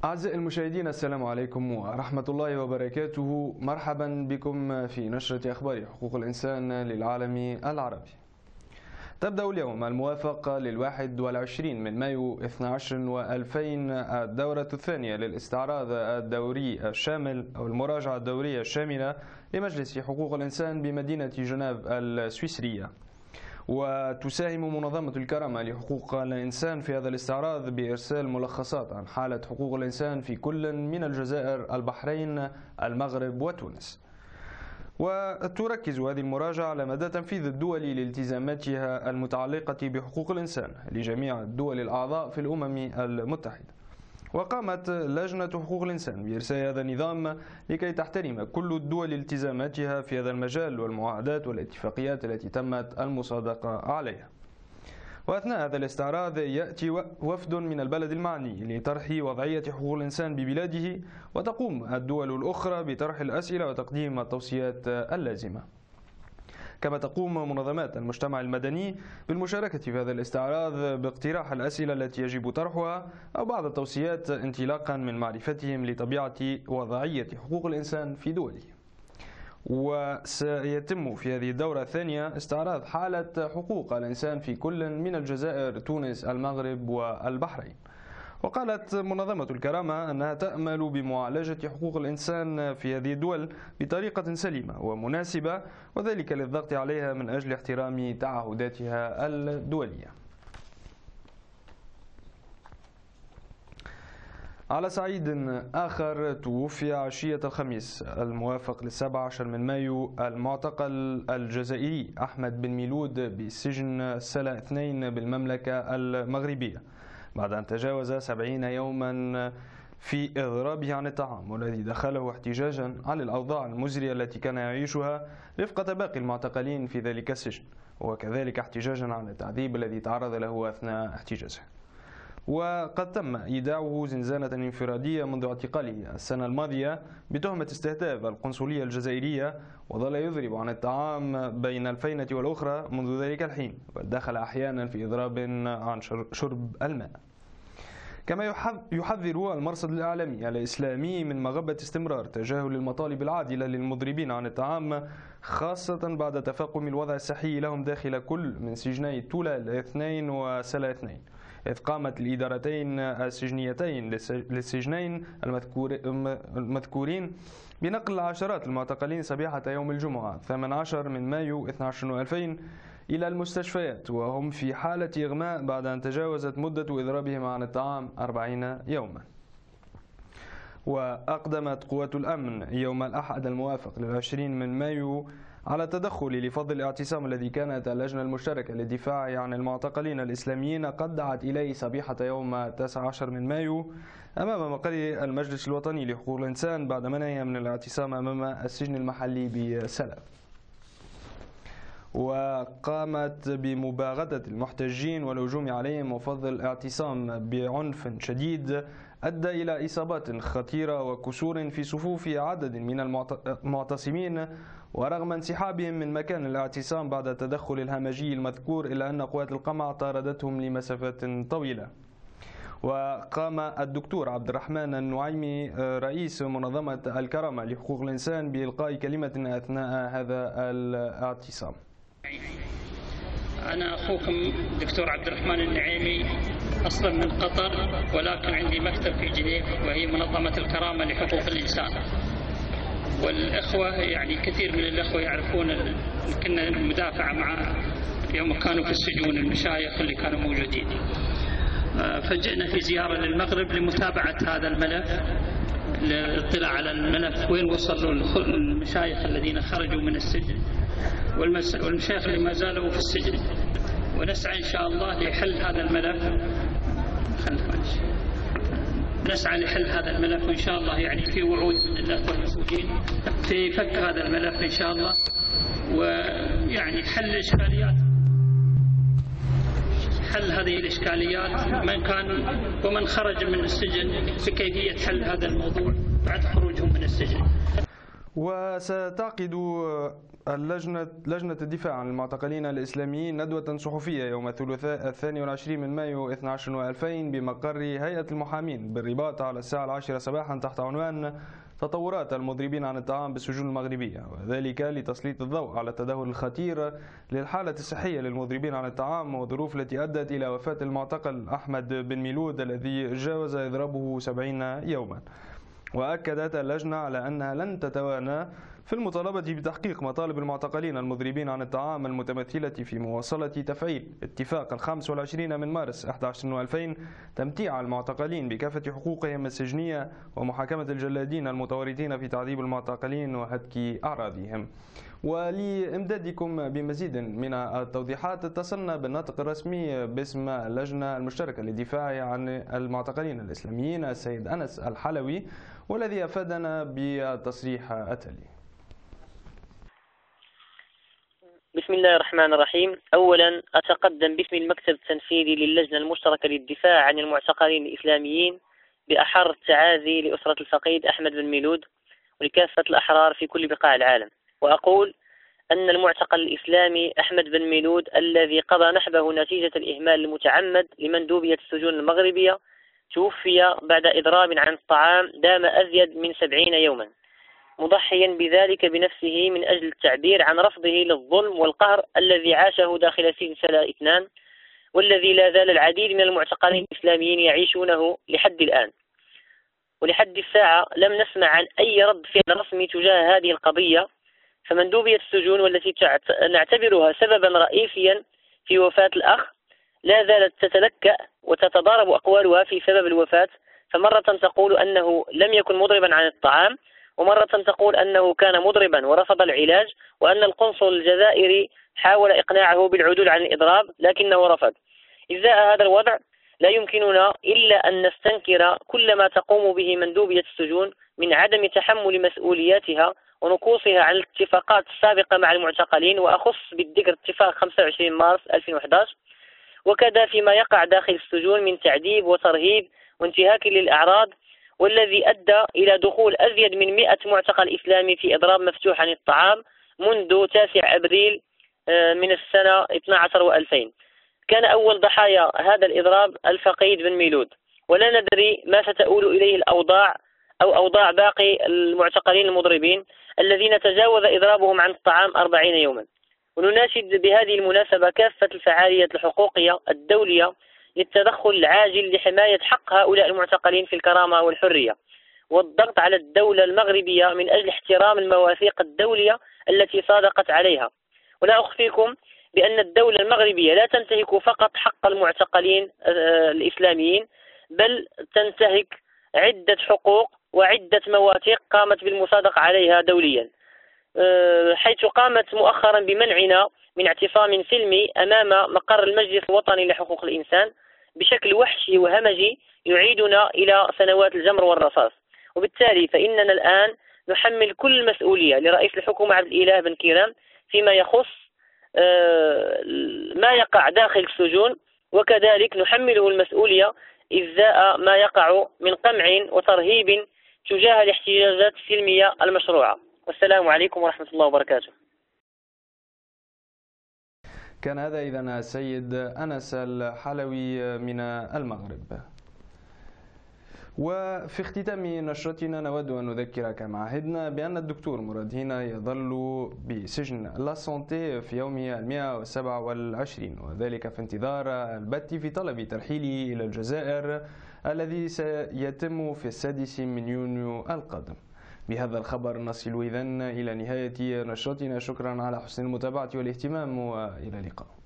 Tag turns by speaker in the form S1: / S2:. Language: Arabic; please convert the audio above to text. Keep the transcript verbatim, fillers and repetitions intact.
S1: أعزائي المشاهدين، السلام عليكم ورحمة الله وبركاته. مرحبا بكم في نشرة أخبار حقوق الإنسان للعالم العربي. تبدأ اليوم الموافق للواحد والعشرين من مايو اثني عشر وألفين الدورة الثانية للاستعراض الدوري الشامل أو المراجعة الدورية الشاملة لمجلس حقوق الإنسان بمدينة جنيف السويسرية. وتساهم منظمة الكرامة لحقوق الإنسان في هذا الاستعراض بإرسال ملخصات عن حالة حقوق الإنسان في كل من الجزائر، البحرين، المغرب وتونس. وتركز هذه المراجعة على مدى تنفيذ الدول لالتزاماتها المتعلقة بحقوق الإنسان لجميع الدول الأعضاء في الأمم المتحدة. وقامت لجنة حقوق الإنسان بإرسال هذا النظام لكي تحترم كل الدول التزاماتها في هذا المجال والمعاهدات والاتفاقيات التي تمت المصادقة عليها. وأثناء هذا الاستعراض يأتي وفد من البلد المعني لطرح وضعية حقوق الإنسان ببلاده، وتقوم الدول الأخرى بطرح الأسئلة وتقديم التوصيات اللازمة. كما تقوم منظمات المجتمع المدني بالمشاركة في هذا الاستعراض باقتراح الأسئلة التي يجب طرحها أو بعض التوصيات انطلاقا من معرفتهم لطبيعة وضعية حقوق الإنسان في دولهم. وسيتم في هذه الدورة الثانية استعراض حالة حقوق الإنسان في كل من الجزائر، تونس، المغرب والبحرين. وقالت منظمة الكرامة أنها تأمل بمعالجة حقوق الإنسان في هذه الدول بطريقة سليمة ومناسبة، وذلك للضغط عليها من أجل احترام تعهداتها الدولية. على صعيد آخر، توفي عشية الخميس الموافق للسابع عشر من مايو المعتقل الجزائري أحمد بن ميلود بسجن سلا اثنين بالمملكة المغربية بعد أن تجاوز سبعين يوما في إضرابه عن الطعام، والذي دخله احتجاجا على الأوضاع المزرية التي كان يعيشها رفقة باقي المعتقلين في ذلك السجن، وكذلك احتجاجا على التعذيب الذي تعرض له أثناء احتجازه. وقد تم إيداعه زنزانة انفرادية منذ اعتقاله السنة الماضية بتهمة استهداف القنصلية الجزائرية، وظل يضرب عن الطعام بين الفينة والأخرى منذ ذلك الحين، ودخل أحيانا في إضراب عن شرب الماء. كما يحذر المرصد الإعلامي الإسلامي من مغبة استمرار تجاهل المطالب العادلة للمضربين عن الطعام، خاصة بعد تفاقم الوضع الصحي لهم داخل كل من سجني تولا الاثنين وسلا اثنين، إذ قامت الإدارتين السجنيتين للسجنين المذكورين بنقل عشرات المعتقلين صبيحة يوم الجمعة الثامن عشر من مايو اثني عشر وألفين إلى المستشفيات، وهم في حالة إغماء بعد أن تجاوزت مدة إضرابهم عن الطعام أربعين يوما. وأقدمت قوات الأمن يوم الأحد الموافق للعشرين من مايو على التدخل لفض الاعتصام الذي كانت اللجنة المشتركة للدفاع عن المعتقلين الإسلاميين قد دعت إليه صبيحة يوم التاسع عشر من مايو أمام مقر المجلس الوطني لحقوق الإنسان بعد منعها من الاعتصام أمام السجن المحلي بسلا. وقامت بمباغتة المحتجين والهجوم عليهم وفض الاعتصام بعنف شديد أدى إلى إصابات خطيرة وكسور في صفوف عدد من المعتصمين، ورغم انسحابهم من مكان الاعتصام بعد التدخل الهمجي المذكور، إلا أن قوات القمع طاردتهم لمسافات طويلة. وقام الدكتور عبد الرحمن النعيمي رئيس منظمة الكرامة لحقوق الإنسان بإلقاء كلمة أثناء هذا الاعتصام.
S2: أنا أخوكم دكتور عبد الرحمن النعيمي، أصلا من قطر، ولكن عندي مكتب في جنيف وهي منظمة الكرامة لحقوق الإنسان. والإخوة يعني كثير من الإخوة يعرفون كنا المدافعة مع يوم كانوا في السجون المشايخ اللي كانوا موجودين. فجئنا في زيارة للمغرب لمتابعة هذا الملف، للاطلاع على الملف وين وصلوا المشايخ الذين خرجوا من السجن والمشايخ اللي ما زالوا في السجن، ونسعى إن شاء الله لحل هذا الملف. نسعى لحل هذا الملف وإن شاء الله يعني في وعود من الأخوة المسؤولين في فك هذا الملف إن شاء الله، ويعني حل الإشكاليات، حل هذه الإشكاليات من كان ومن خرج من السجن، في كيفية حل هذا الموضوع بعد خروجهم من السجن.
S1: وستعقد اللجنة لجنة الدفاع عن المعتقلين الإسلاميين ندوة صحفية يوم الثلاثاء الثاني والعشرين من مايو اثني عشر وألفين بمقر هيئة المحامين بالرباط على الساعة العاشرة صباحا تحت عنوان تطورات المضربين عن الطعام بالسجون المغربية، وذلك لتسليط الضوء على التدهور الخطير للحالة الصحية للمضربين عن الطعام والظروف التي أدت إلى وفاة المعتقل أحمد بن ميلود الذي جاوز إضرابه سبعين يوما. وأكدت اللجنة على أنها لن تتوانى في المطالبة بتحقيق مطالب المعتقلين المضربين عن الطعام المتمثلة في مواصلة تفعيل اتفاق الخامس والعشرين من مارس أحد عشر ألفين تمتيع المعتقلين بكافة حقوقهم السجنية ومحاكمة الجلادين المتورطين في تعذيب المعتقلين وهتك أعراضهم. ولإمدادكم بمزيد من التوضيحات اتصلنا بالناطق الرسمي باسم اللجنة المشتركة للدفاع عن المعتقلين الإسلاميين السيد أنس الحلوي، والذي أفادنا بالتصريح التالي.
S3: بسم الله الرحمن الرحيم. أولا أتقدم باسم المكتب التنفيذي للجنة المشتركة للدفاع عن المعتقلين الإسلاميين بأحر التعازي لأسرة الفقيد أحمد بن ميلود ولكافة الأحرار في كل بقاع العالم، وأقول أن المعتقل الإسلامي أحمد بن ميلود الذي قضى نحبه نتيجة الإهمال المتعمد لمندوبية السجون المغربية توفي بعد إضراب عن الطعام دام أزيد من سبعين يوما، مضحيا بذلك بنفسه من أجل التعبير عن رفضه للظلم والقهر الذي عاشه داخل سجن سلا اثنان، والذي لا زال العديد من المعتقلين الإسلاميين يعيشونه لحد الآن. ولحد الساعة لم نسمع عن أي رد فعل رسمي تجاه هذه القضية، فمندوبية السجون والتي نعتبرها سببا رئيسيا في وفاة الأخ لا زالت تتلكأ وتتضارب أقوالها في سبب الوفاة، فمرة تقول أنه لم يكن مضربا عن الطعام، ومرة تقول أنه كان مضربا ورفض العلاج، وأن القنصل الجزائري حاول إقناعه بالعدول عن الإضراب لكنه رفض. إزاء هذا الوضع لا يمكننا إلا أن نستنكر كل ما تقوم به مندوبية السجون من عدم تحمل مسؤولياتها ونقوصها عن الاتفاقات السابقة مع المعتقلين، وأخص بالذكر اتفاق خمسة وعشرين مارس ألفين وأحد عشر، وكذا فيما يقع داخل السجون من تعذيب وترهيب وانتهاك للأعراض، والذي أدى إلى دخول أزيد من مئة معتقل إسلامي في إضراب مفتوح عن الطعام منذ تاسع أبريل من السنة اثني عشر وألفين. كان أول ضحايا هذا الإضراب الفقيد بن ميلود، ولا ندري ما ستؤول إليه الأوضاع أو أوضاع باقي المعتقلين المضربين الذين تجاوز إضرابهم عن الطعام أربعين يوما. ونناشد بهذه المناسبة كافة الفعاليات الحقوقية الدولية للتدخل العاجل لحماية حق هؤلاء المعتقلين في الكرامة والحرية، والضغط على الدولة المغربية من أجل احترام المواثيق الدولية التي صادقت عليها. ولا أخفيكم بأن الدولة المغربية لا تنتهك فقط حق المعتقلين الإسلاميين، بل تنتهك عدة حقوق وعدة مواثيق قامت بالمصادقة عليها دوليا، حيث قامت مؤخرا بمنعنا من اعتصام سلمي أمام مقر المجلس الوطني لحقوق الإنسان بشكل وحشي وهمجي يعيدنا إلى سنوات الجمر والرصاص. وبالتالي فإننا الآن نحمل كل المسؤولية لرئيس الحكومة عبد الإله بن كيران فيما يخص ما يقع داخل السجون، وكذلك نحمله المسؤولية إزاء ما يقع من قمع وترهيب تجاه الاحتجاجات السلمية المشروعة. والسلام عليكم ورحمة الله وبركاته.
S1: كان هذا إذن السيد أنس الحلوي من المغرب. وفي ختام نشرتنا نود أن نذكر كما عهدنا بأن الدكتور مراد هنا يظل بسجن لا سونتي في يومه المئة وسبعة والعشرين، وذلك في انتظار البت في طلب ترحيله إلى الجزائر الذي سيتم في السادس من يونيو القادم. بهذا الخبر نصل إذن إلى نهاية نشرتنا. شكرا على حسن المتابعة والاهتمام، وإلى اللقاء.